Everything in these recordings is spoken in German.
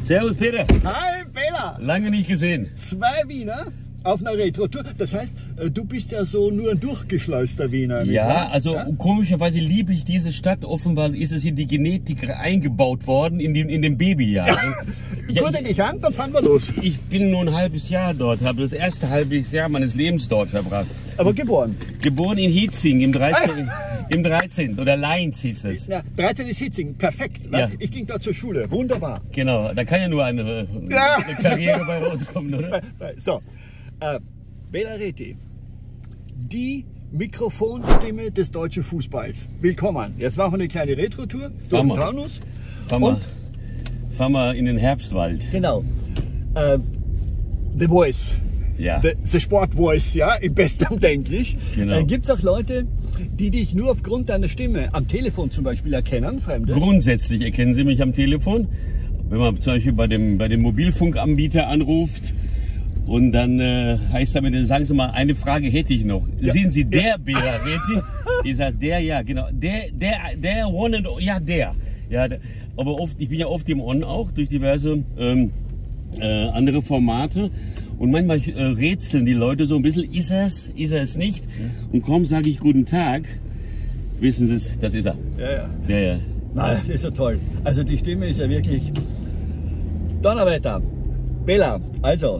Servus Peter. Hi Bela. Lange nicht gesehen. 2 Wiener auf einer Retro-Tour. Das heißt, du bist ja so nur ein durchgeschleuster Wiener. Ja, also ja? Komischerweise liebe ich diese Stadt. Offenbar ist es in die Genetik eingebaut worden, in dem Babyjahr. Ja. Gut, dich an, dann fahren wir los. Ich bin nur ein halbes Jahr dort, habe das erste halbes Jahr meines Lebens dort verbracht. Aber geboren? Geboren in Hietzing im 13. Oder Leins hieß es. Ja, 13 ist Hietzing, perfekt. Ja. Ich ging da zur Schule, wunderbar. Genau, da kann ja nur eine Karriere bei rauskommen, oder? So, Bela Reti, die Mikrofonstimme des deutschen Fußballs. Willkommen. Jetzt machen wir eine kleine Retro-Tour durch den Taunus. Fahren wir in den Herbstwald. Genau. The Voice. Ja. The Sport Voice, ja, im besten, denke ich. Genau. Gibt es auch Leute, die dich nur aufgrund deiner Stimme am Telefon zum Beispiel erkennen, Fremde? Grundsätzlich erkennen sie mich am Telefon. Wenn man zum Beispiel bei dem Mobilfunkanbieter anruft und dann heißt damit, sagen Sie mal, eine Frage hätte ich noch. Ja. Sind Sie der Bela Reti? Ich sage, der, ja, genau. Der One and ja, der. Ja, aber oft, ich bin ja oft im On auch durch diverse andere Formate. Und manchmal rätseln die Leute so ein bisschen, ist er es nicht? Und kaum sage ich guten Tag, wissen Sie es, das ist er. Ja, ja. Der. Na, das ist ja toll. Also die Stimme ist ja wirklich Donnerwetter. Bela, also,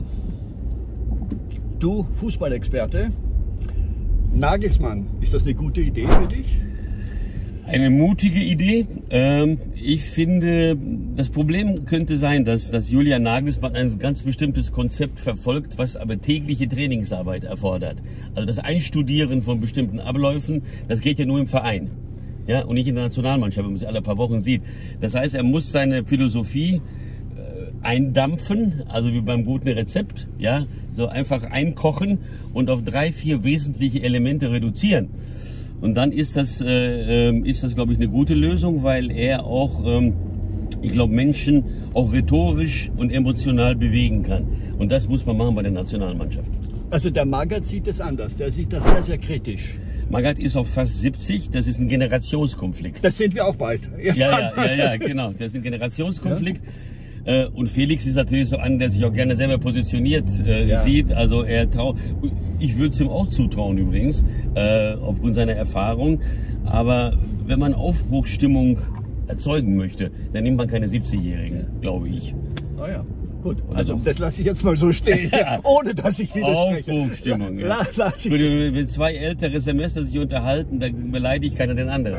du Fußballexperte, Nagelsmann, ist das eine gute Idee für dich? Eine mutige Idee. Ich finde, das Problem könnte sein, dass Julian Nagelsmann ein ganz bestimmtes Konzept verfolgt, was aber tägliche Trainingsarbeit erfordert. Also das Einstudieren von bestimmten Abläufen, das geht ja nur im Verein. Ja, und nicht in der Nationalmannschaft, wenn man sich alle paar Wochen sieht. Das heißt, er muss seine Philosophie eindampfen, also wie beim guten Rezept, ja, so einfach einkochen und auf 3, 4 wesentliche Elemente reduzieren. Und dann ist das glaube ich, eine gute Lösung, weil er auch, ich glaube, Menschen auch rhetorisch und emotional bewegen kann. Und das muss man machen bei der Nationalmannschaft. Also der Magath sieht das anders, der sieht das sehr, sehr kritisch. Magath ist auch fast 70, das ist ein Generationskonflikt. Das sind wir auch bald. Ja, genau, das ist ein Generationskonflikt. Ja. Und Felix ist natürlich so einer, der sich auch gerne selber positioniert sieht. Also ich würde es ihm auch zutrauen übrigens, aufgrund seiner Erfahrung. Aber wenn man Aufbruchsstimmung erzeugen möchte, dann nimmt man keine 70-Jährigen, glaube ich. Ah ja, gut. Also das lasse ich jetzt mal so stehen, ohne dass ich widerspreche. Aufbruchsstimmung, ja. Wenn 2 ältere Semester sich unterhalten, dann beleidigt keiner den anderen.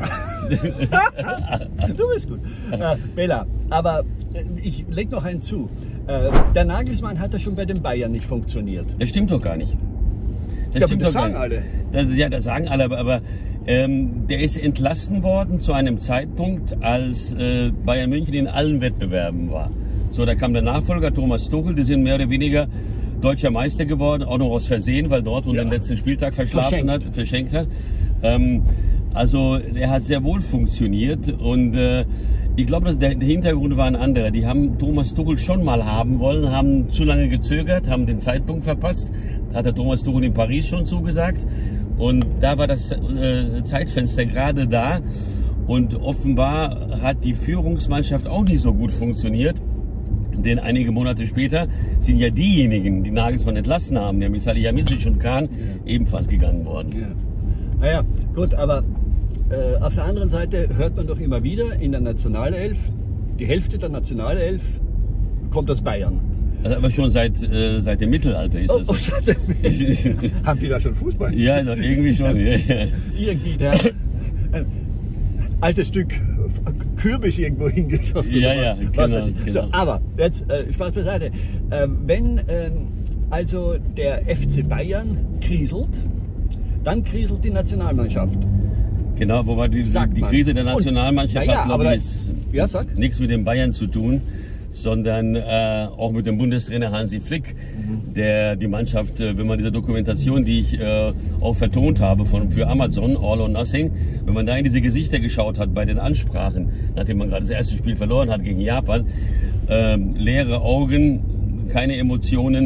Du bist gut. Bela, aber ich leg noch einen zu. Der Nagelsmann hat ja schon bei den Bayern nicht funktioniert. Das stimmt doch gar nicht. Das sagen alle. Das sagen alle, aber der ist entlassen worden zu einem Zeitpunkt, als Bayern München in allen Wettbewerben war. So, da kam der Nachfolger Thomas Tuchel, die sind mehr oder weniger deutscher Meister geworden, auch noch aus Versehen, weil Dortmund den letzten Spieltag verschenkt hat. Also er hat sehr wohl funktioniert und ich glaube, der Hintergrund war ein anderer. Die haben Thomas Tuchel schon mal haben wollen, haben zu lange gezögert, haben den Zeitpunkt verpasst. Da hat der Thomas Tuchel in Paris schon zugesagt und da war das Zeitfenster gerade da und offenbar hat die Führungsmannschaft auch nicht so gut funktioniert. Denn einige Monate später sind ja diejenigen, die Nagelsmann entlassen haben, nämlich Salihamidzic und Kahn, ebenfalls gegangen worden. Ja. Naja, gut, aber auf der anderen Seite hört man doch immer wieder in der Nationalelf, die Hälfte der Nationalelf kommt aus Bayern. Also aber schon seit dem Mittelalter ist es. Seit dem Mittelalter. Haben die da schon Fußball? Ja, also irgendwie schon. Irgendwie ein altes Stück Kürbis irgendwo hingeschossen. Ja, genau. So, aber jetzt Spaß beiseite. Wenn also der FC Bayern kriselt, dann kriselt die Nationalmannschaft. Genau, wobei die Krise der Nationalmannschaft hat, glaube ich, nichts mit den Bayern zu tun, sondern auch mit dem Bundestrainer Hansi Flick, der die Mannschaft, wenn man diese Dokumentation, die ich auch vertont habe für Amazon, All or Nothing, wenn man da in diese Gesichter geschaut hat bei den Ansprachen, nachdem man gerade das erste Spiel verloren hat gegen Japan, leere Augen, keine Emotionen,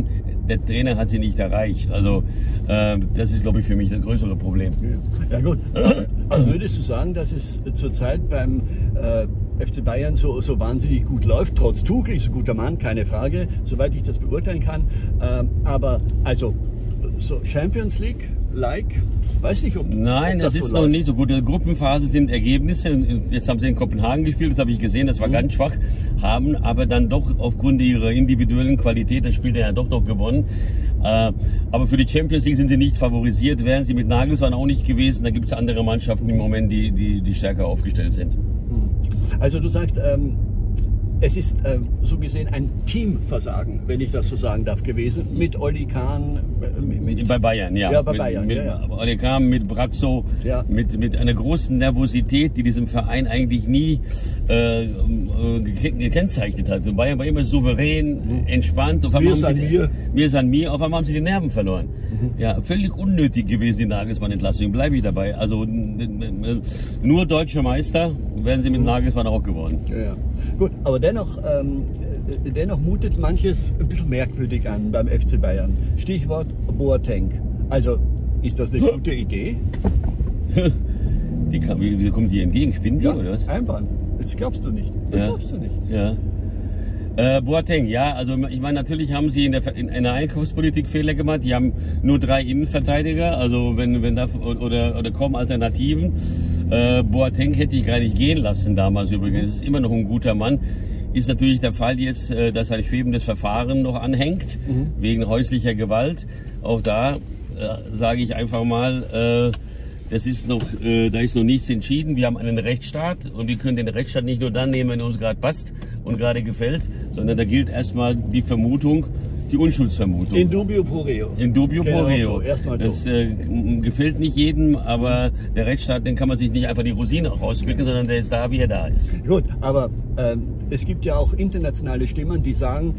der Trainer hat sie nicht erreicht. Also das ist, glaube ich, für mich das größere Problem. Ja gut, also würdest du sagen, dass es zurzeit beim FC Bayern so wahnsinnig gut läuft, trotz Tuchel, ist ein guter Mann, keine Frage, soweit ich das beurteilen kann. Aber also so Champions League-like, weiß nicht, ob Nein, ob das es ist so noch läuft. nicht so gut. In der Gruppenphase sind Ergebnisse. Jetzt haben sie in Kopenhagen gespielt, das habe ich gesehen, das war ganz schwach. Haben aber dann doch aufgrund ihrer individuellen Qualität das Spiel ja doch noch gewonnen. Aber für die Champions League sind sie nicht favorisiert, wären sie mit Nagelsmann auch nicht gewesen. Da gibt es andere Mannschaften im Moment, die stärker aufgestellt sind. Also du sagst, es ist so gesehen ein Teamversagen, wenn ich das so sagen darf, gewesen, mit Oli Kahn. Bei Bayern, ja. Ja, bei Bayern, ja. Oli Kahn, mit Brazzo, Ja. mit einer großen Nervosität, die diesem Verein eigentlich nie gekennzeichnet hat. Und Bayern war immer souverän, entspannt. Auf einmal mir san mir. Auf einmal haben sie die Nerven verloren. Ja, völlig unnötig gewesen, die Nagelsmann-Entlassung. Bleibe ich dabei. Also nur deutsche Meister wären sie mit Nagelsmann auch geworden. Ja. Gut, aber dennoch mutet manches ein bisschen merkwürdig an beim FC Bayern. Stichwort Boateng. Also, ist das eine gute Idee? Wie kommt die entgegen? Spinnen die, oder was? Einbahn. Das glaubst du nicht. Das glaubst du nicht. Ja. Boateng, ja, also ich meine, natürlich haben sie in der Einkaufspolitik Fehler gemacht. Die haben nur 3 Innenverteidiger, also wenn da oder kaum Alternativen. Boateng hätte ich gar nicht gehen lassen damals übrigens. Es ist immer noch ein guter Mann. Ist natürlich der Fall jetzt, dass ein schwebendes Verfahren noch anhängt, wegen häuslicher Gewalt. Auch da sage ich einfach mal, da ist noch nichts entschieden. Wir haben einen Rechtsstaat und wir können den Rechtsstaat nicht nur dann nehmen, wenn er uns gerade passt und gerade gefällt, sondern da gilt erstmal die Vermutung, die Unschuldsvermutung. In dubio pro reo. In dubio pro reo. So, erstmal so. Das gefällt nicht jedem, aber der Rechtsstaat, den kann man sich nicht einfach die Rosine rauspicken, sondern der ist da, wie er da ist. Gut, aber es gibt ja auch internationale Stimmen, die sagen,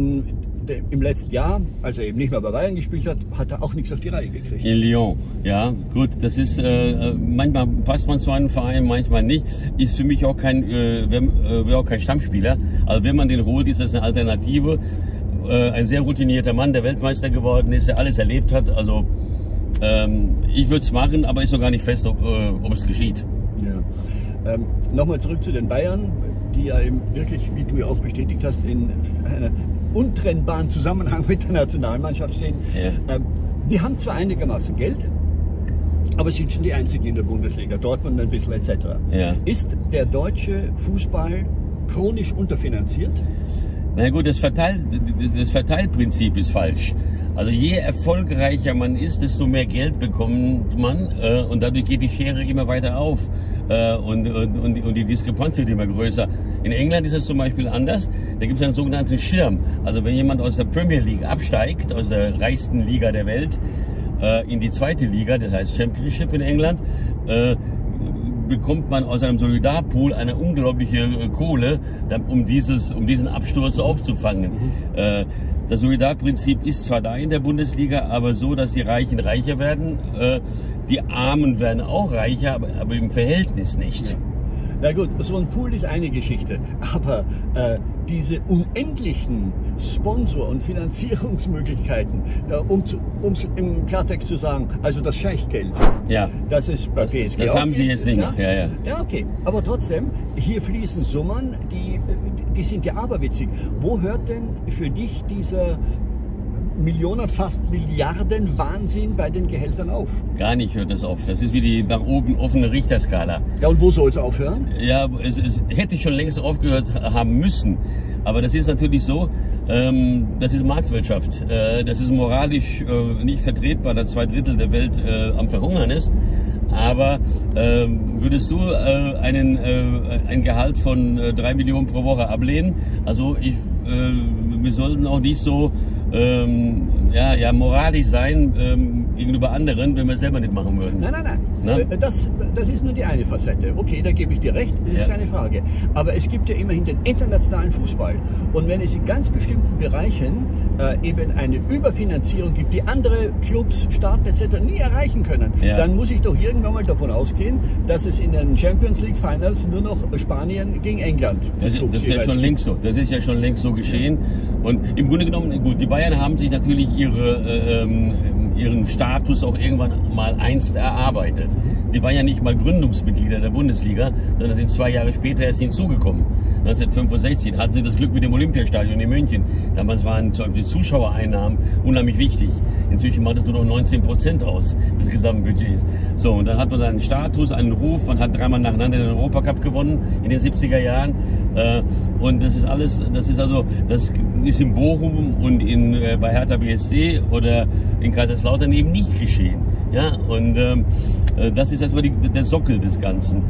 im letzten Jahr, als er eben nicht mehr bei Bayern gespielt hat, hat er auch nichts auf die Reihe gekriegt. In Lyon, ja, gut, das ist, manchmal passt man zu einem Verein, manchmal nicht. Ist für mich auch wäre auch kein Stammspieler. Also wenn man den holt, ist das eine Alternative. Ein sehr routinierter Mann, der Weltmeister geworden ist, der alles erlebt hat. Also ich würde es machen, aber ist noch gar nicht fest, ob es geschieht. Ja. Nochmal zurück zu den Bayern, die ja eben wirklich, wie du ja auch bestätigt hast, in einem untrennbaren Zusammenhang mit der Nationalmannschaft stehen. Ja. Die haben zwar einigermaßen Geld, aber sind schon die einzigen in der Bundesliga, Dortmund ein bisschen etc. Ja. Ist der deutsche Fußball chronisch unterfinanziert? Na gut, das Verteilprinzip ist falsch. Also je erfolgreicher man ist, desto mehr Geld bekommt man und dadurch geht die Schere immer weiter auf und die Diskrepanz wird immer größer. In England ist es zum Beispiel anders. Da gibt es einen sogenannten Schirm. Also wenn jemand aus der Premier League absteigt, aus der reichsten Liga der Welt, in die zweite Liga, das heißt Championship in England, bekommt man aus einem Solidarpool eine unglaubliche Kohle, um diesen Absturz aufzufangen. Das Solidarprinzip ist zwar da in der Bundesliga, aber so, dass die Reichen reicher werden, die Armen werden auch reicher, aber im Verhältnis nicht. Ja. Na gut, so ein Pool ist eine Geschichte, aber diese unendlichen Sponsor- und Finanzierungsmöglichkeiten, um es im Klartext zu sagen, also das Scheichgeld, Ja. das ist bei PSG Das auch haben sie Geld, jetzt ist nicht klar. mehr. Ja. Ja, okay, aber trotzdem, hier fließen Summen, die sind ja aberwitzig. Wo hört denn für dich dieser Millionen, fast Milliarden Wahnsinn bei den Gehältern auf? Gar nicht hört das auf. Das ist wie die nach oben offene Richterskala. Ja, und wo soll es aufhören? Ja, es hätte schon längst aufgehört haben müssen. Aber das ist natürlich so, das ist Marktwirtschaft. Das ist moralisch nicht vertretbar, dass 2/3 der Welt am Verhungern ist. Aber würdest du ein Gehalt von 3 Millionen pro Woche ablehnen? Also wir sollten auch nicht so moralisch sein gegenüber anderen, wenn wir es selber nicht machen würden. Nein. Ne? Das ist nur die eine Facette. Okay, da gebe ich dir recht, das ist keine Frage. Aber es gibt ja immerhin den internationalen Fußball. Und wenn es in ganz bestimmten Bereichen eben eine Überfinanzierung gibt, die andere Clubs, Staaten etc. nie erreichen können, dann muss ich doch irgendwann mal davon ausgehen, dass es in den Champions League Finals nur noch Spanien gegen England Das ist ja schon längst so. Das ist ja schon längst so geschehen. Und im Grunde genommen, gut, die Bayern Bayern haben sich natürlich ihren Status auch irgendwann mal einst erarbeitet. Die waren ja nicht mal Gründungsmitglieder der Bundesliga, sondern sind 2 Jahre später erst hinzugekommen. 1965 hatten sie das Glück mit dem Olympiastadion in München. Damals waren die Zuschauereinnahmen unheimlich wichtig. Inzwischen macht es nur noch 19% aus des Gesamtbudgets. So, und dann hat man einen Status, einen Ruf, man hat 3-mal nacheinander den Europacup gewonnen in den 70er Jahren. Und das ist alles, das ist in Bochum und bei Hertha BSC oder in Kaiserslautern eben nicht geschehen. Ja, und das ist erstmal der Sockel des Ganzen.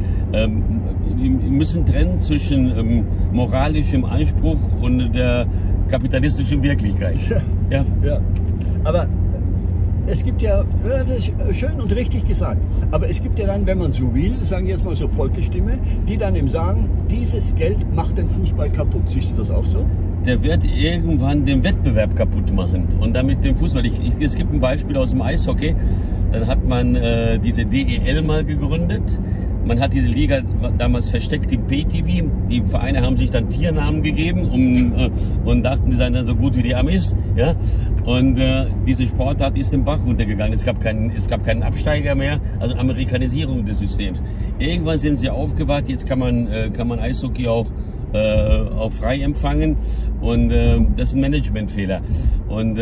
Wir müssen trennen zwischen moralischem Anspruch und der kapitalistischen Wirklichkeit. Ja. Ja. Aber es gibt ja, das ist schön und richtig gesagt, aber es gibt ja dann, wenn man so will, sagen wir jetzt mal so Volksstimme, die dann eben sagen, dieses Geld macht den Fußball kaputt. Siehst du das auch so? Der wird irgendwann den Wettbewerb kaputt machen und damit den Fußball. Es gibt ein Beispiel aus dem Eishockey, dann hat man diese DEL mal gegründet. Man hat diese Liga damals versteckt im Pay-TV. Die Vereine haben sich dann Tiernamen gegeben und dachten, die seien dann so gut wie die Amis. Ja? Und diese Sportart ist den Bach runtergegangen. Es gab keinen Absteiger mehr, also Amerikanisierung des Systems. Irgendwann sind sie aufgewacht. Jetzt kann man Eishockey auch frei empfangen. Und das ist ein Managementfehler. Und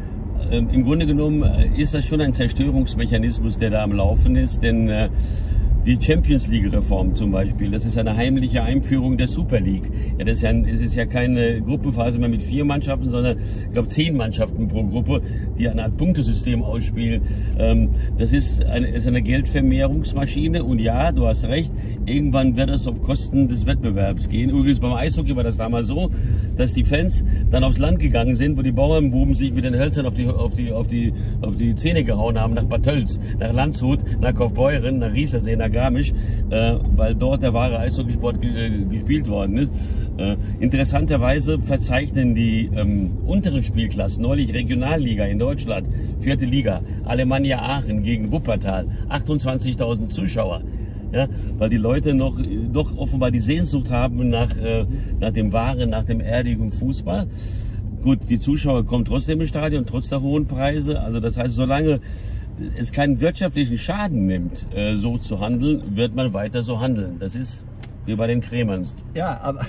im Grunde genommen ist das schon ein Zerstörungsmechanismus, der da am Laufen ist, denn die Champions League Reform zum Beispiel, das ist eine heimliche Einführung der Super League. Ja, es ist ja keine Gruppenphase mehr mit 4 Mannschaften, sondern ich glaube 10 Mannschaften pro Gruppe, die eine Art Punktesystem ausspielen. Das ist eine Geldvermehrungsmaschine und ja, du hast recht, irgendwann wird es auf Kosten des Wettbewerbs gehen. Übrigens beim Eishockey war das damals so, dass die Fans dann aufs Land gegangen sind, wo die Bauernbuben sich mit den Hölzern auf die Zähne gehauen haben, nach Bad Tölz, nach Landshut, nach Kaufbeuren, nach Riesersee, nach Garmisch, weil dort der wahre Eishockeysport gespielt worden ist. Interessanterweise verzeichnen die unteren Spielklassen, neulich Regionalliga in Deutschland, 4. Liga, Alemannia Aachen gegen Wuppertal, 28.000 Zuschauer. Ja, weil die Leute doch offenbar die Sehnsucht haben nach dem wahren, nach dem erdigen Fußball. Gut, die Zuschauer kommen trotzdem ins Stadion, trotz der hohen Preise. Also das heißt, solange es keinen wirtschaftlichen Schaden nimmt, so zu handeln, wird man weiter so handeln. Das ist wie bei den Cremers. Ja, aber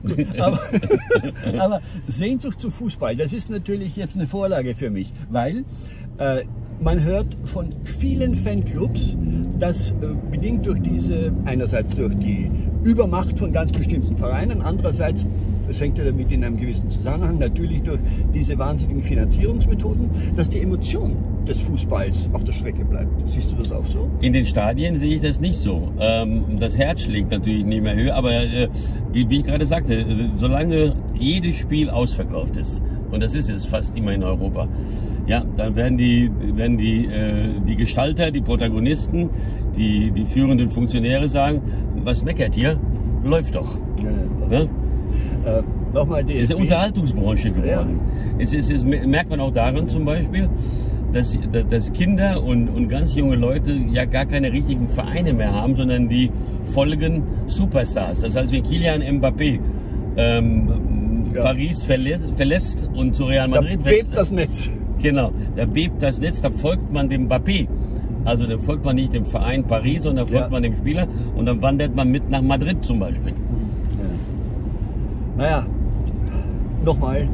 Sehnsucht zu Fußball, das ist natürlich jetzt eine Vorlage für mich, weil man hört von vielen Fanclubs, dass bedingt durch einerseits durch die Übermacht von ganz bestimmten Vereinen, andererseits, das hängt ja damit in einem gewissen Zusammenhang, natürlich durch diese wahnsinnigen Finanzierungsmethoden, dass die Emotion des Fußballs auf der Strecke bleibt. Siehst du das auch so? In den Stadien sehe ich das nicht so. Das Herz schlägt natürlich nicht mehr höher, aber wie ich gerade sagte, solange jedes Spiel ausverkauft ist, und das ist es fast immer in Europa, ja, dann werden die Gestalter, die Protagonisten, die führenden Funktionäre sagen, was meckert ihr? Läuft doch. Ja? Nochmal DFB. Es ist eine Unterhaltungsbranche geworden. Ja. Es merkt man auch daran zum Beispiel, dass Kinder und ganz junge Leute ja gar keine richtigen Vereine mehr haben, sondern die folgen Superstars. Das heißt, wenn Kylian Mbappé Paris verlässt und zu Real Madrid wechselt. Da bebt das Netz. Genau, da bebt das Netz, da folgt man dem Mbappé. Also da folgt man nicht dem Verein Paris, sondern folgt man dem Spieler und dann wandert man mit nach Madrid zum Beispiel. Ja. Naja, nochmal,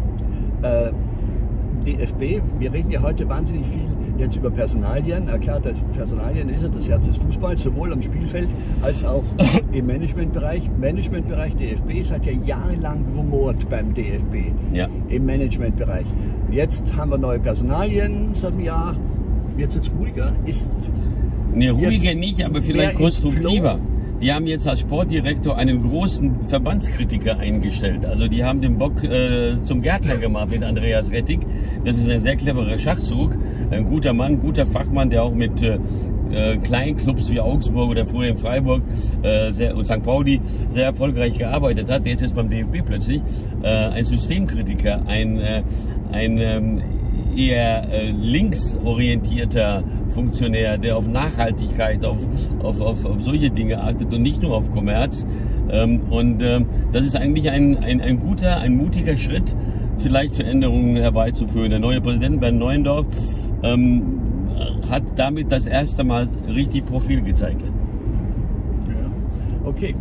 DFB, wir reden ja heute wahnsinnig viel jetzt über Personalien. Klar, das Personalien ist ja das Herz des Fußballs, sowohl am Spielfeld als auch im Managementbereich. Managementbereich DFB, es hat ja jahrelang rumort beim DFB im Managementbereich. Jetzt haben wir neue Personalien seit einem Jahr. Wird es jetzt ruhiger? Ruhiger nicht, aber vielleicht konstruktiver. Die haben jetzt als Sportdirektor einen großen Verbandskritiker eingestellt. Also die haben den Bock zum Gärtner gemacht mit Andreas Rettig. Das ist ein sehr cleverer Schachzug. Ein guter Mann, guter Fachmann, der auch mit kleinen Clubs wie Augsburg oder früher in Freiburg und St. Pauli sehr erfolgreich gearbeitet hat. Der ist jetzt beim DFB plötzlich ein Systemkritiker, ein eher linksorientierter Funktionär, der auf Nachhaltigkeit, auf solche Dinge achtet und nicht nur auf Kommerz. Das ist eigentlich ein guter, ein mutiger Schritt vielleicht Veränderungen herbeizuführen. Der neue Präsident Bernd Neuendorf hat damit das erste Mal richtig Profil gezeigt. Ja. Okay,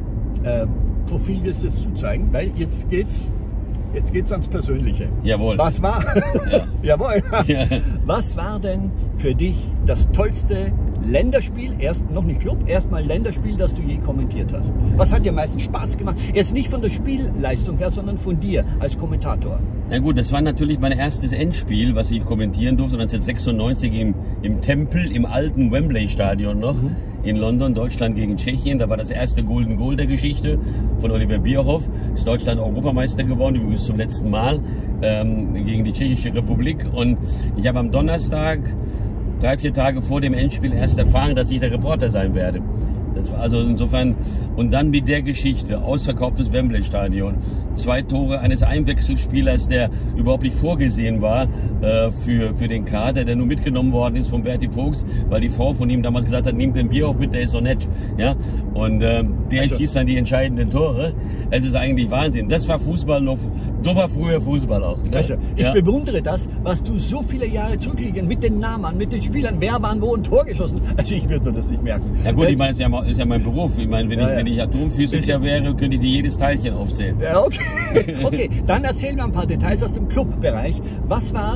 Profil wirst du jetzt zuzeigen, weil jetzt geht's ans Persönliche. Jawohl. Was war? Ja. Jawohl. Ja. Was war denn für dich das tollste Länderspiel, noch nicht Club, erstmal Länderspiel, das du je kommentiert hast? Was hat dir am meisten Spaß gemacht? Jetzt nicht von der Spielleistung her, sondern von dir als Kommentator. Na gut, das war natürlich mein erstes Endspiel, was ich kommentieren durfte, 1996 im Tempel, im alten Wembley-Stadion noch, in London, Deutschland gegen Tschechien. Da war das erste Golden Goal der Geschichte von Oliver Bierhoff. Ist Deutschland Europameister geworden, übrigens zum letzten Mal, gegen die Tschechische Republik. Und ich habe am Donnerstag, 3-4 Tage vor dem Endspiel, erst erfahren, dass ich der Reporter sein werde. Das war also insofern, und dann mit der Geschichte, ausverkauftes Wembley-Stadion, 2 Tore eines Einwechselspielers, der überhaupt nicht vorgesehen war für den Kader, der nur mitgenommen worden ist von Berti Vogts, weil die Frau von ihm damals gesagt hat, nehmt den Bierhoff mit, der ist so nett. Ja? Und der schießt dann die entscheidenden Tore. Es ist eigentlich Wahnsinn. Das war Fußball noch, so war früher Fußball auch. Ne? Also, ich bewundere das, was du so viele Jahre zurückliegen, mit den Namen, mit den Spielern, wer wann wo ein Tor geschossen. Also ich würde mir das nicht merken. Ja gut, ich meine, ist ja mein Beruf. Ich meine, wenn ich Atomphysiker wäre, könnte ich dir jedes Teilchen aufzählen. Ja, okay. Okay, dann erzähl mir ein paar Details aus dem Clubbereich. Was war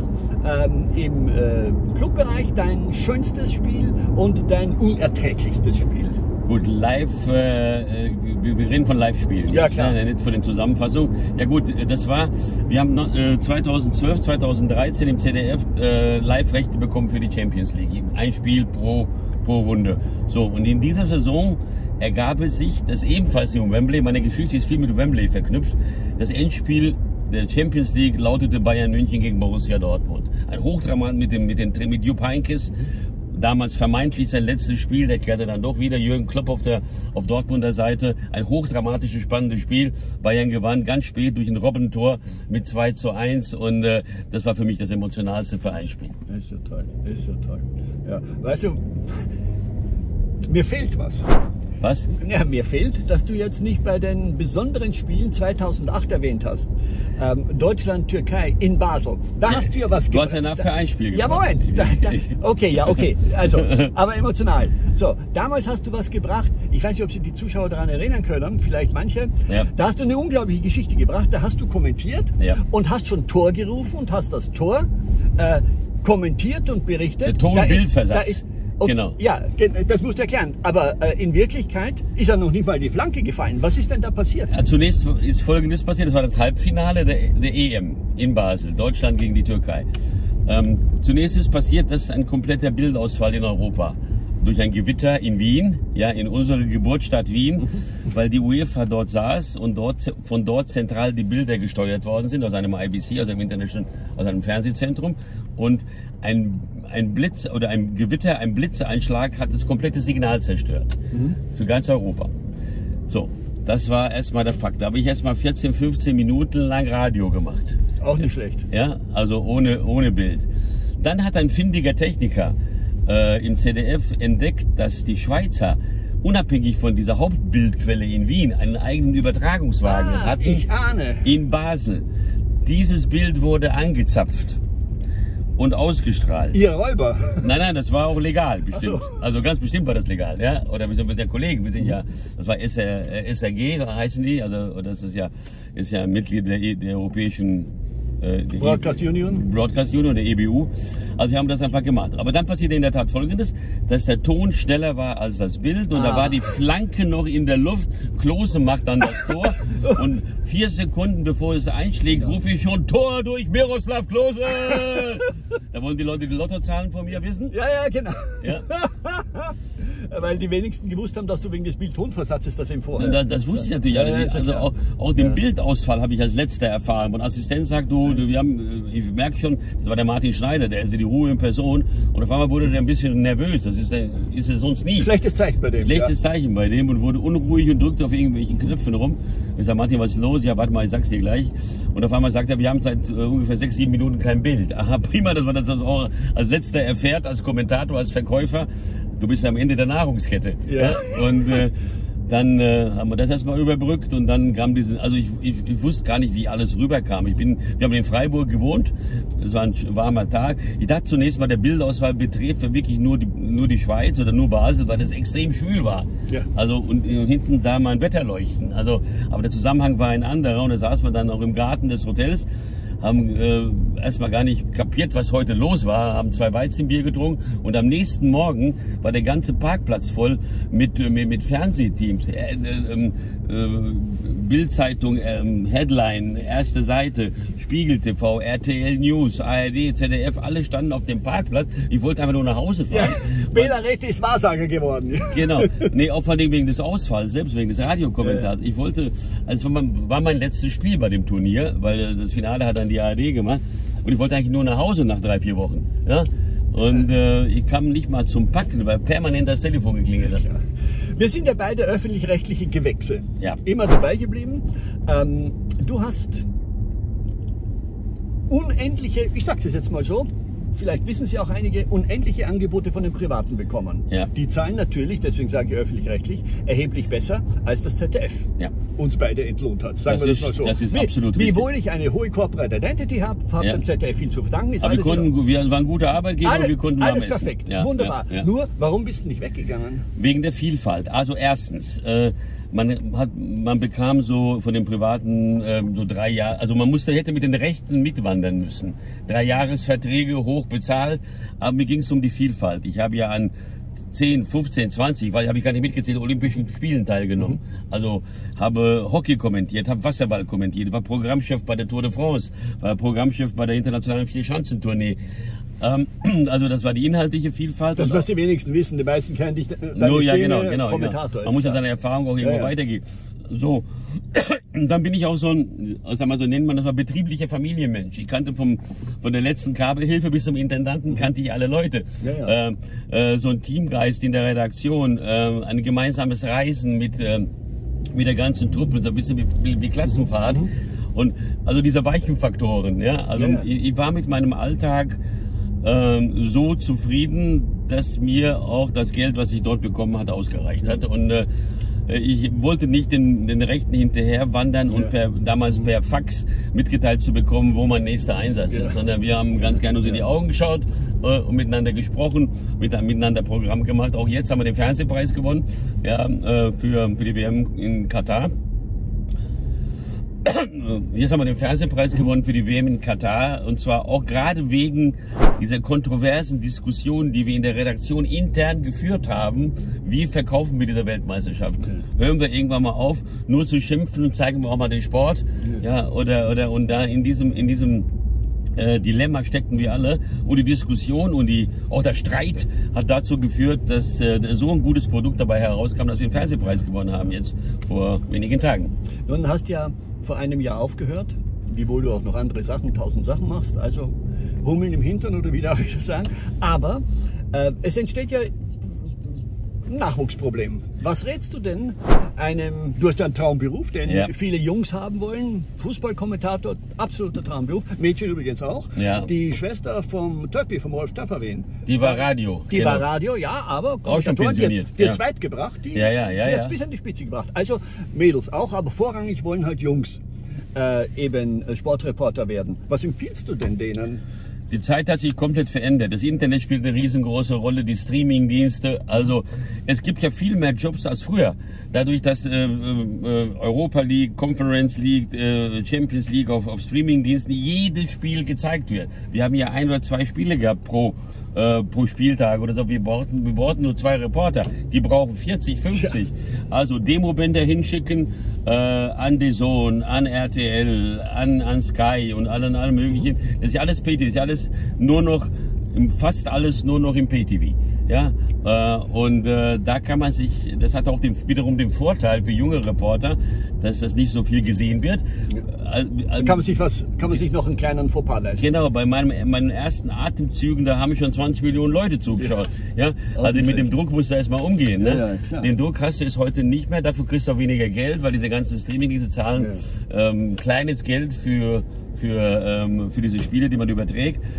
im Clubbereich dein schönstes Spiel und dein unerträglichstes Spiel? Gut, live, wir reden von Live-Spielen. Ja, klar. Nicht von den Zusammenfassungen. Ja gut, wir haben 2012, 2013 im ZDF Live-Rechte bekommen für die Champions League. Ein Spiel pro Runde. So, und in dieser Saison ergab es sich, dass ebenfalls im Wembley, meine Geschichte ist viel mit Wembley verknüpft, das Endspiel der Champions League lautete Bayern München gegen Borussia Dortmund. Ein Hochdramat mit Jupp Heynckes, damals vermeintlich sein letztes Spiel, der kehrte dann doch wieder, Jürgen Klopp auf Dortmunder Seite. Ein hochdramatisches, spannendes Spiel. Bayern gewann ganz spät durch ein Robbentor mit 2:1 und das war für mich das emotionalste Vereinsspiel. Das ist ja toll, das ist ja toll. Ja, weißt du, mir fehlt was. Was? Ja, mir fehlt, dass du jetzt nicht bei den besonderen Spielen 2008 erwähnt hast. Deutschland, Türkei in Basel. Da hast du ja was gemacht. Du hast ja nach Vereinsspiel gemacht. Ja, Moment. Okay. Also, aber emotional. So, damals hast du was gebracht. Ich weiß nicht, ob sich die Zuschauer daran erinnern können. Vielleicht manche. Ja. Da hast du eine unglaubliche Geschichte gebracht. Da hast du kommentiert und hast schon Tor gerufen und hast das Tor kommentiert und berichtet. Der Ton-Bild-Versatz. Okay, genau. Ja, das musst du erklären. Aber in Wirklichkeit ist ja noch nicht mal die Flanke gefallen. Was ist denn da passiert? Ja, zunächst ist Folgendes passiert. Das war das Halbfinale der EM in Basel. Deutschland gegen die Türkei. Zunächst ist passiert, dass ein kompletter Bildausfall in Europa. Durch ein Gewitter in Wien, ja, in unserer Geburtsstadt Wien, weil die UEFA dort saß und von dort zentral die Bilder gesteuert worden sind, aus einem IBC, aus einem Fernsehzentrum. Und ein Blitz oder ein Gewitter, ein Blitzeinschlag hat das komplette Signal zerstört. Für ganz Europa. So, das war erstmal der Fakt. Da habe ich erstmal 14, 15 Minuten lang Radio gemacht. Auch nicht schlecht. Ja, also ohne Bild. Dann hat ein findiger Techniker im ZDF entdeckt, dass die Schweizer unabhängig von dieser Hauptbildquelle in Wien einen eigenen Übertragungswagen hatten. Ich ahne. In Basel. Dieses Bild wurde angezapft und ausgestrahlt. Ihr Räuber? Nein, das war auch legal, bestimmt. So. Also ganz bestimmt war das legal, ja. Oder wir sind mit der Kollegen, wir sind ja, das war SRG, heißen die, also das ist ja Mitglied der Europäischen Broadcast Union, der EBU. Also wir haben das einfach gemacht. Aber dann passierte in der Tat Folgendes, dass der Ton schneller war als das Bild und da war die Flanke noch in der Luft. Klose macht dann das Tor und 4 Sekunden bevor es einschlägt, rufe ich schon Tor durch Miroslav Klose. Da wollen die Leute die Lottozahlen von mir wissen. Ja, genau. Ja. Weil die wenigsten gewusst haben, dass du wegen des Bild-Ton-Versatzes das empfohlen hast. Das wusste ich natürlich. Also auch den Bildausfall habe ich als letzter erfahren. Mein Assistent sagt, ich merke schon, das war der Martin Schneider, der ist die Ruhe in Person. Und auf einmal wurde der ein bisschen nervös. Das ist er sonst nie. Schlechtes Zeichen bei dem. Schlechtes Zeichen bei dem und wurde unruhig und drückte auf irgendwelchen Knöpfen rum. Ich sage, Martin, was ist los? Ja, warte mal, ich sag's dir gleich. Und auf einmal sagt er, wir haben seit ungefähr 6, 7 Minuten kein Bild. Aha, prima, dass man das auch als letzter erfährt, als Kommentator, als Verkäufer. Du bist am Ende der Nahrungskette. Ja. Und Dann haben wir das erstmal überbrückt und dann kam also ich wusste gar nicht, wie alles rüberkam. Wir haben in Freiburg gewohnt, es war ein warmer Tag. Ich dachte zunächst mal, der Bildauswahl betrifft wirklich nur die Schweiz oder nur Basel, weil das extrem schwül war. Ja. Also und hinten sah man Wetterleuchten. Also, aber der Zusammenhang war ein anderer und da saß man dann auch im Garten des Hotels. Haben erstmal gar nicht kapiert, was heute los war, haben 2 Weizenbier getrunken und am nächsten Morgen war der ganze Parkplatz voll mit Fernsehteams. Bild-Zeitung, Headline, erste Seite, Spiegel TV, RTL News, ARD, ZDF, alle standen auf dem Parkplatz. Ich wollte einfach nur nach Hause fahren. Ja, Bela Reti ist Wahrsager geworden. Genau. Nee, auch vor allem wegen des Ausfalls, selbst wegen des Radiokommentars. Ja. Ich wollte, also war mein letztes Spiel bei dem Turnier, weil das Finale hat dann die ARD gemacht. Und ich wollte eigentlich nur nach Hause nach 3-4 Wochen. Ja? Und ich kam nicht mal zum Packen, weil permanent das Telefon geklingelt hat. Ja. Wir sind ja beide öffentlich-rechtliche Gewächse. Ja. Immer dabei geblieben. Du hast unendliche, ich sage es jetzt mal so, vielleicht wissen Sie auch einige, unendliche Angebote von den Privaten bekommen. Ja. Die zahlen natürlich, deswegen sage ich öffentlich-rechtlich, erheblich besser als das ZDF uns beide entlohnt hat. Sagen wir das mal so. Das ist absolut richtig. Wiewohl ich eine hohe Corporate Identity habe, habe dem ZDF viel zu verdanken. Aber wir waren gute Arbeitgeber und wir konnten warm essen. Alles perfekt, wunderbar. Ja. Nur, warum bist du nicht weggegangen? Wegen der Vielfalt. Also erstens, man bekam so von den Privaten so 3 Jahre, also hätte mit den Rechten mitwandern müssen. 3 Jahresverträge hoch bezahlt, aber mir ging es um die Vielfalt. Ich habe ja an 10, 15, 20, weil habe ich gar nicht mitgezählt, Olympischen Spielen teilgenommen. Also habe Hockey kommentiert, habe Wasserball kommentiert, war Programmchef bei der Tour de France, war Programmchef bei der internationalen Vierschanzentournee. Also das war die inhaltliche Vielfalt. Das, was die wenigsten wissen, die meisten kennen dich genau. Kommentator. Man muss ja seine Erfahrung auch irgendwo weitergeben. So, und dann bin ich auch so ein, sag mal, so nennt man das mal, betrieblicher Familienmensch. Ich kannte von der letzten Kabelhilfe bis zum Intendanten kannte ich alle Leute. So ein Teamgeist in der Redaktion, ein gemeinsames Reisen mit der ganzen Truppe, so ein bisschen wie Klassenfahrt. Und also diese weichen Faktoren, ich war mit meinem Alltag so zufrieden, dass mir auch das Geld, was ich dort bekommen hatte, ausgereicht hat. Und ich wollte nicht den Rechten hinterher wandern und damals per Fax mitgeteilt zu bekommen, wo mein nächster Einsatz ist, sondern wir haben ganz gerne uns in die Augen geschaut und miteinander gesprochen, miteinander Programm gemacht. Auch jetzt haben wir den Fernsehpreis gewonnen für die WM in Katar. Jetzt haben wir den Fernsehpreis gewonnen für die WM in Katar und zwar auch gerade wegen dieser kontroversen Diskussionen, die wir in der Redaktion intern geführt haben. Wie verkaufen wir diese Weltmeisterschaft? Hören wir irgendwann mal auf, nur zu schimpfen und zeigen wir auch mal den Sport? Und da in diesem Dilemma steckten wir alle und die Diskussion und auch der Streit hat dazu geführt, dass so ein gutes Produkt dabei herauskam, dass wir den Fernsehpreis gewonnen haben jetzt vor wenigen Tagen. Nun hast ja vor einem Jahr aufgehört, wiewohl du auch noch andere Sachen, 1000 Sachen machst, also Hummeln im Hintern oder wie darf ich das sagen, aber es entsteht ja ein Nachwuchsproblem. Was rätst du denn du hast ja einen Traumberuf, den viele Jungs haben wollen, Fußballkommentator, absoluter Traumberuf, Mädchen übrigens auch, die Schwester vom Töppi, vom Rolf Töpperwen. Die war Radio. Die war Radio, aber Kommentatorin, die hat zweit gebracht, die hat es bis an die Spitze gebracht. Also Mädels auch, aber vorrangig wollen halt Jungs eben Sportreporter werden. Was empfiehlst du denn denen? Die Zeit hat sich komplett verändert. Das Internet spielt eine riesengroße Rolle, die Streamingdienste. Also es gibt ja viel mehr Jobs als früher. Dadurch, dass Europa League, Conference League, Champions League auf Streamingdiensten jedes Spiel gezeigt wird. Wir haben ja 1 oder 2 Spiele gehabt pro Spieltag oder so. Wir brauchten nur 2 Reporter. Die brauchen 40, 50. Also Demobänder hinschicken an DAZN, an RTL, an Sky und allen möglichen. Das ist ja alles Pay-TV, das ist ja alles fast alles nur noch im Pay-TV. Da kann man sich, das hat auch wiederum den Vorteil für junge Reporter, dass das nicht so viel gesehen wird. Kann man sich noch einen kleinen Fauxpas leisten. Genau, bei meinen ersten Atemzügen, da haben schon 20 Millionen Leute zugeschaut. Also mit dem Druck musst du erstmal umgehen. Ne? Den Druck hast du jetzt heute nicht mehr, dafür kriegst du auch weniger Geld, weil diese ganzen Streaming-Dienste zahlen kleines Geld für diese Spiele, die man überträgt.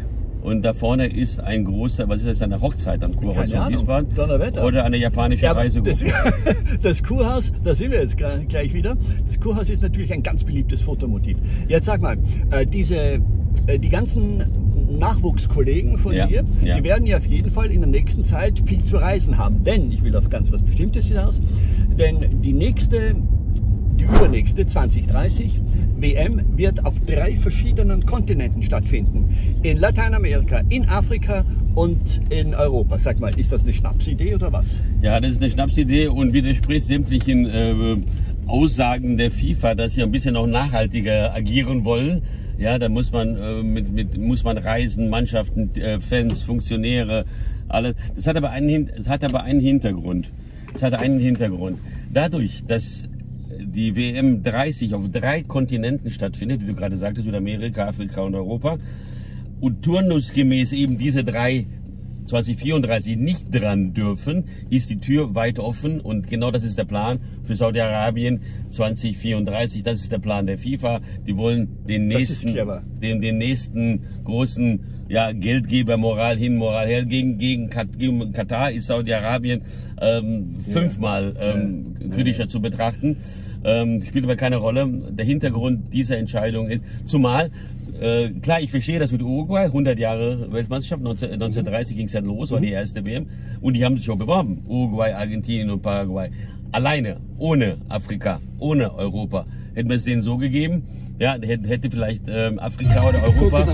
Und da vorne ist ein großer, was ist das, eine Hochzeit am Kurhaus von Wiesbaden? Donnerwetter. Oder eine japanische Reisegruppe. Das Kurhaus, da sind wir jetzt gleich wieder. Das Kurhaus ist natürlich ein ganz beliebtes Fotomotiv. Jetzt sag mal, die ganzen Nachwuchskollegen von dir, die werden ja auf jeden Fall in der nächsten Zeit viel zu reisen haben. Denn, ich will auf ganz was Bestimmtes hinaus, denn die übernächste 2030 WM wird auf 3 verschiedenen Kontinenten stattfinden. In Lateinamerika, in Afrika und in Europa. Sag mal, ist das eine Schnapsidee oder was? Ja, das ist eine Schnapsidee und widerspricht sämtlichen Aussagen der FIFA, dass sie ein bisschen noch nachhaltiger agieren wollen. Ja, da muss man muss man reisen, Mannschaften, Fans, Funktionäre, alles. Das hat aber einen Hintergrund. Dadurch, dass die WM 30 auf 3 Kontinenten stattfindet, wie du gerade sagtest, Südamerika, Afrika und Europa, und turnusgemäß eben diese 3 2034 nicht dran dürfen, ist die Tür weit offen und genau das ist der Plan für Saudi-Arabien 2034. Das ist der Plan der FIFA. Die wollen den nächsten großen Geldgeber, Moral hin, Moral her. Gegen Katar ist Saudi-Arabien 5-mal kritischer zu betrachten. Spielt aber keine Rolle. Der Hintergrund dieser Entscheidung ist, zumal klar, ich verstehe das mit Uruguay, 100 Jahre Weltmeisterschaft, 1930 ging es ja los, war die erste WM und die haben sich auch beworben, Uruguay, Argentinien und Paraguay, alleine, ohne Afrika, ohne Europa. Hätten wir es denen so gegeben, ja, hätte vielleicht Afrika oder Europa,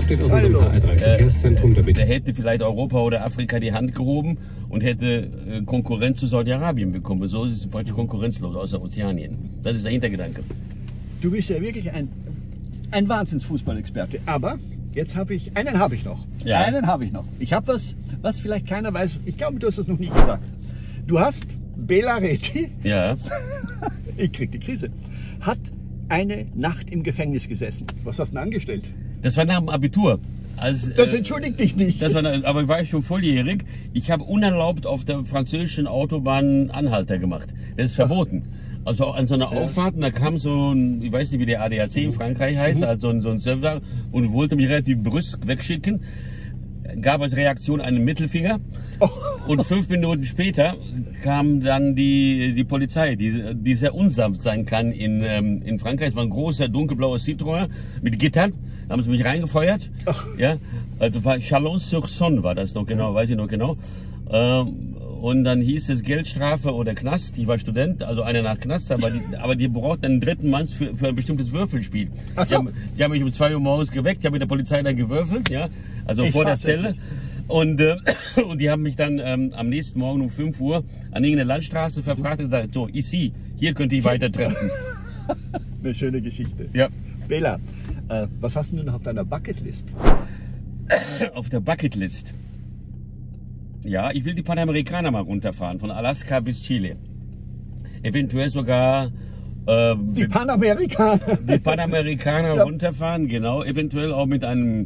hätte vielleicht Europa oder Afrika die Hand gehoben und hätte Konkurrenz zu Saudi-Arabien bekommen. So ist es praktisch konkurrenzlos außer Ozeanien. Das ist der Hintergedanke. Du bist ja wirklich ein Wahnsinnsfußballexperte. Aber jetzt habe ich noch. Ja. Einen habe ich noch. Ich habe was vielleicht keiner weiß. Ich glaube, du hast das noch nie gesagt. Du hast Bela Reti. Ja. Ich krieg die Krise. Hat eine Nacht im Gefängnis gesessen. Was hast du denn angestellt? Das war nach dem Abitur. Also, das entschuldigt dich nicht. Aber ich war schon volljährig. Ich habe unerlaubt auf der französischen Autobahn einen Anhalter gemacht. Das ist verboten. Also an so einer Auffahrt, und da kam so ein, ich weiß nicht, wie der ADAC in Frankreich heißt, also so ein Surfer, und wollte mich relativ brüsk wegschicken. Gab als Reaktion einen Mittelfinger. Und 5 Minuten später kam dann die Polizei, die sehr unsanft sein kann in Frankreich. Es war ein großer dunkelblauer Citroën mit Gittern. Da haben sie mich reingefeuert. Ja, also war Chalon-sur-Saône war das noch genau, weiß ich noch genau. Und dann hieß es Geldstrafe oder Knast. Ich war Student, also eine Nacht Knast, aber die brauchten einen dritten Mann für ein bestimmtes Würfelspiel. Ach so. Die haben mich um 2 Uhr morgens geweckt, die haben mit der Polizei dann gewürfelt, ja, also vor der Zelle. Und die haben mich dann am nächsten Morgen um 5 Uhr an irgendeine Landstraße verfragt und gesagt, so, ici, hier könnte ich weiter treffen. Eine schöne Geschichte. Ja. Bela, was hast du noch auf deiner Bucketlist? Auf der Bucketlist? Ja, ich will die Panamerikaner mal runterfahren, von Alaska bis Chile. Eventuell sogar die Panamerikaner. Die Panamerikaner runterfahren, genau. Eventuell auch mit einem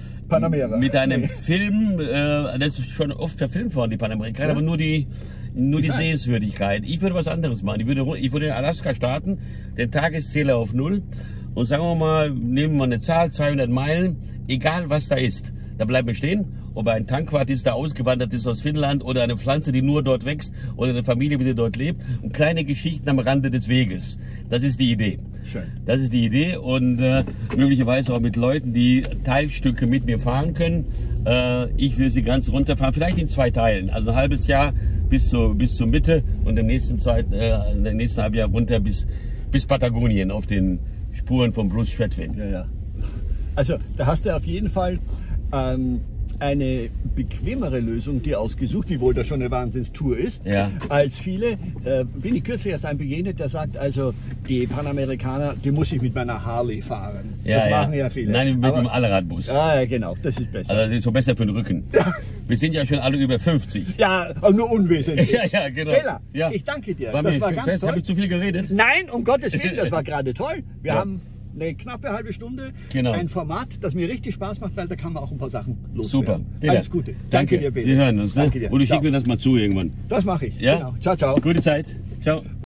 Film, das ist schon oft verfilmt worden, die Panamerikaner, aber nur die Sehenswürdigkeit. Ich würde was anderes machen. Ich würde in Alaska starten, den Tageszähler auf 0 und sagen wir mal, nehmen wir eine Zahl, 200 Meilen, egal was da ist. Da bleiben wir stehen, ob ein Tankwart ist, der ausgewandert ist aus Finnland oder eine Pflanze, die nur dort wächst oder eine Familie, die dort lebt und kleine Geschichten am Rande des Weges. Das ist die Idee. Schön. Das ist die Idee und möglicherweise auch mit Leuten, die Teilstücke mit mir fahren können. Ich will sie ganz runterfahren, vielleicht in 2 Teilen, also ein halbes Jahr bis zur Mitte und im nächsten Halbjahr runter bis Patagonien auf den Spuren von Bruce Schwedwin. Ja, ja. Also da hast du auf jeden Fall eine bequemere Lösung dir ausgesucht, wiewohl das schon eine Wahnsinnstour ist, als viele. Bin ich kürzlich erst einem begegnet, der sagt, also die Panamerikaner, die muss ich mit meiner Harley fahren. Ja, das machen ja viele. Nein, mit dem Allradbus. Ja, genau, das ist besser. Also das ist so besser für den Rücken. Ja. Wir sind ja schon alle über 50. Ja, aber nur unwesentlich. Ja, genau. Bela, ich danke dir. Das war ganz toll. Habe ich zu viel geredet? Nein, um Gottes Willen, das war gerade toll. Wir haben eine knappe halbe Stunde, ein Format, das mir richtig Spaß macht, weil da kann man auch ein paar Sachen loswerden. Super. Alles Gute. Danke dir, Bela. Wir hören uns. Ne? Danke dir. Und du schickst mir das mal zu irgendwann. Das mache ich. Ja? Genau. Ciao, ciao. Gute Zeit. Ciao.